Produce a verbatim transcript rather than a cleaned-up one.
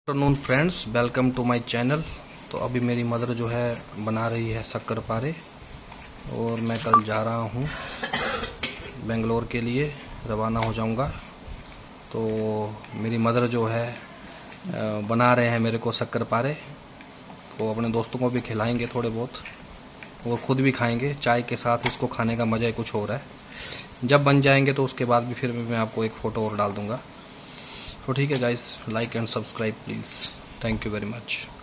Afternoon friends, welcome to my channel. तो अभी मेरी मदर जो है बना रही है शक्कर पारे और मैं कल जा रहा हूँ बेंगलोर के लिए, रवाना हो जाऊँगा। तो मेरी मदर जो है बना रहे हैं मेरे को शक्कर पारे, तो अपने दोस्तों को भी खिलाएंगे थोड़े बहुत और ख़ुद भी खाएंगे। चाय के साथ इसको खाने का मज़ा ही कुछ और है। जब बन जाएंगे तो उसके बाद भी फिर मैं आपको एक फ़ोटो और डाल दूँगा। तो ठीक है guys, like and subscribe please. Thank you very much.